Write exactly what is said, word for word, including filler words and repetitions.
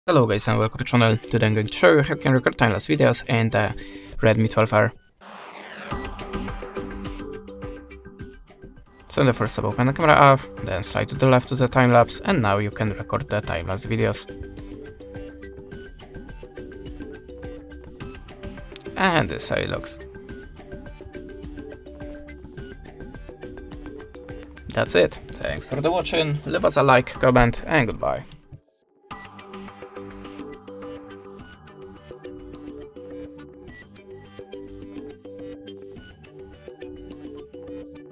Hello guys and welcome to the channel. Today I'm going to show you how you can record time-lapse videos in the Redmi twelve R. So in the first step, open the camera app, then slide to the left to the time-lapse, and now you can record the time-lapse videos. And this is how it looks. That's it. Thanks for the watching, leave us a like, comment, and goodbye.